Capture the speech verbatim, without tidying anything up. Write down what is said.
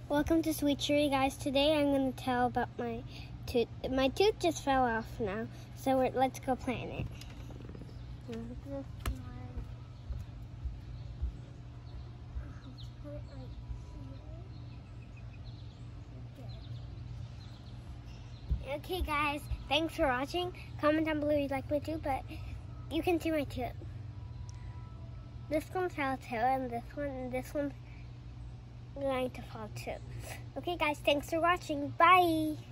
Welcome to Sweet Tree, guys. Today I'm going to tell about my tooth. My tooth just fell off now, so we're, let's go plan it. Okay, guys, thanks for watching. Comment down below if you like my tooth, but you can see my tooth. This one fell too, and this one, and this one's going to fall too. Okay, guys, thanks for watching. Bye.